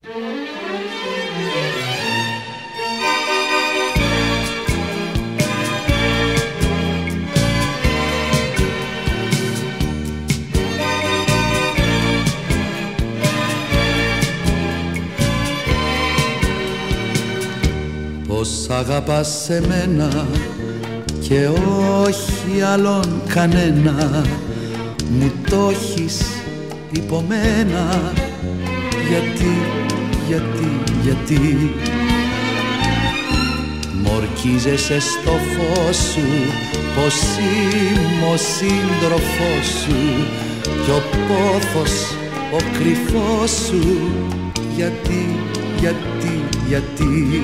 Πως αγαπάς εμένα και όχι άλλον κανένα, μου το έχεις υπομένα. Γιατί μ' ορκίζεσαι στο φως σου πως είμαι ο σύντροφός σου κι ο πόθος ο κρυφός σου. Γιατί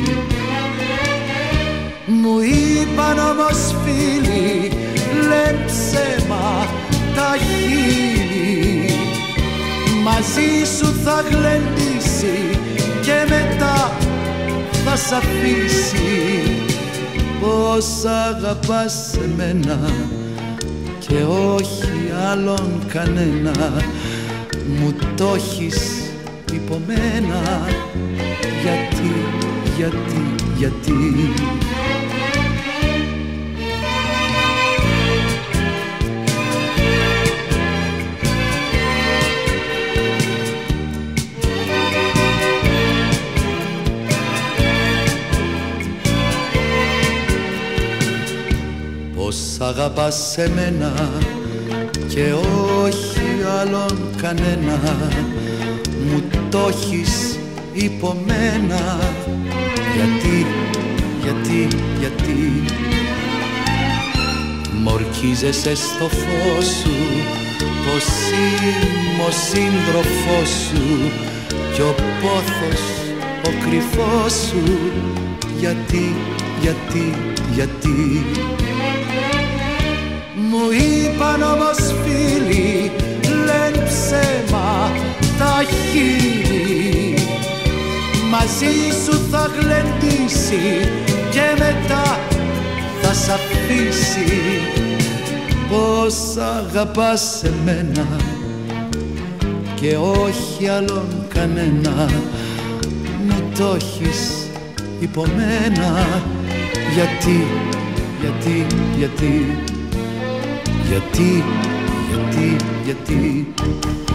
μου είπαν όμως φίλοι, λένε ψέμα τα χείλη, μαζί σου θα γλεντήσει και μετά θα σ' αφήσει. Πως αγαπάς εμένα και όχι άλλον κανένα, μου το έχεις υπομένα. Γιατί πως αγαπάς εμένα και όχι άλλον κανένα, μου το έχεις υπομένα. Γιατί μ' ορκίζεσαι στο φως σου πως είμαι ο σύντροφός σου κι ο πόθος ο κρυφός σου. Γιατί μου είπαν όμως φίλοι, λένε ψέμα τα χείλη, μαζί σου θα γλεντήσει και μετά θα σ' αφήσει. Πως αγαπάς εμένα και όχι άλλον κανένα, μου το έχεις υπομένα. Γιατί